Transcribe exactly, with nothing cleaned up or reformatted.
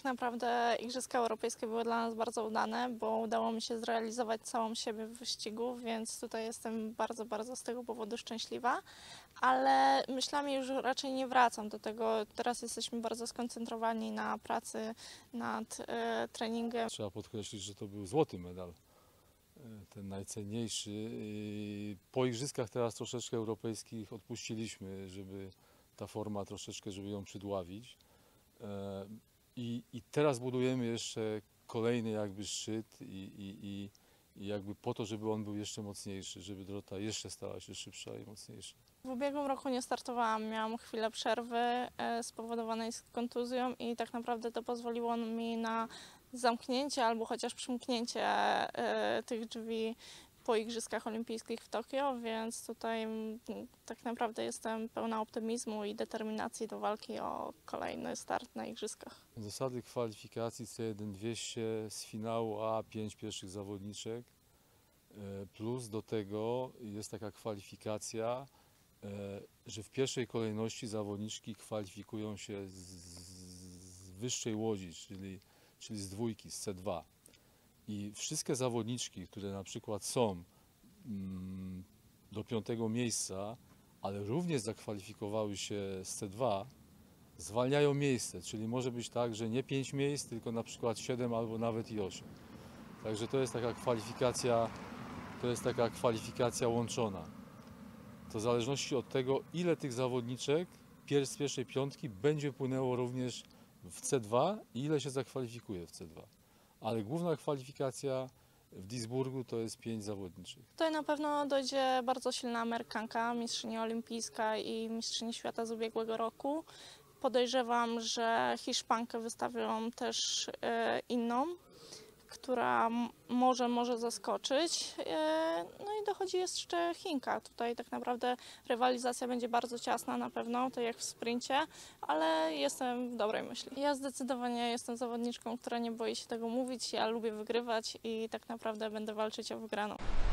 Tak naprawdę Igrzyska Europejskie były dla nas bardzo udane, bo udało mi się zrealizować całą siebie w wyścigu, więc tutaj jestem bardzo, bardzo z tego powodu szczęśliwa. Ale myślami już raczej nie wracam do tego. Teraz jesteśmy bardzo skoncentrowani na pracy nad e, treningiem. Trzeba podkreślić, że to był złoty medal, ten najcenniejszy. Po igrzyskach teraz troszeczkę europejskich odpuściliśmy, żeby ta forma troszeczkę, żeby ją przydławić. I, i teraz budujemy jeszcze kolejny jakby szczyt i, i, i, i jakby po to, żeby on był jeszcze mocniejszy, żeby Dorota jeszcze stała się szybsza i mocniejsza. W ubiegłym roku nie startowałam, miałam chwilę przerwy e, spowodowanej kontuzją i tak naprawdę to pozwoliło mi na zamknięcie albo chociaż przymknięcie e, tych drzwi po Igrzyskach Olimpijskich w Tokio, więc tutaj m, tak naprawdę jestem pełna optymizmu i determinacji do walki o kolejny start na Igrzyskach. Zasady kwalifikacji C jeden dwieście z finału A, pięć pierwszych zawodniczek, plus do tego jest taka kwalifikacja, że w pierwszej kolejności zawodniczki kwalifikują się z wyższej łodzi, czyli, czyli z dwójki, z C dwa. I wszystkie zawodniczki, które na przykład są mm, do piątego miejsca, ale również zakwalifikowały się z C dwa, zwalniają miejsce, czyli może być tak, że nie pięć miejsc, tylko na przykład siedem albo nawet i osiem. Także to jest taka kwalifikacja, to jest taka kwalifikacja łączona. To w zależności od tego, ile tych zawodniczek z pierwszej piątki będzie płynęło również w C dwa i ile się zakwalifikuje w C dwa. Ale główna kwalifikacja w Duisburgu to jest pięć zawodniczych. Tutaj na pewno dojdzie bardzo silna Amerykanka, mistrzyni olimpijska i mistrzyni świata z ubiegłego roku. Podejrzewam, że Hiszpankę wystawią też e, inną, która może może zaskoczyć. E, no i dochodzi jeszcze Chinka. Tutaj tak naprawdę rywalizacja będzie bardzo ciasna na pewno, tak jak w sprincie, ale jestem w dobrej myśli. Ja zdecydowanie jestem zawodniczką, która nie boi się tego mówić. Ja lubię wygrywać i tak naprawdę będę walczyć o wygraną.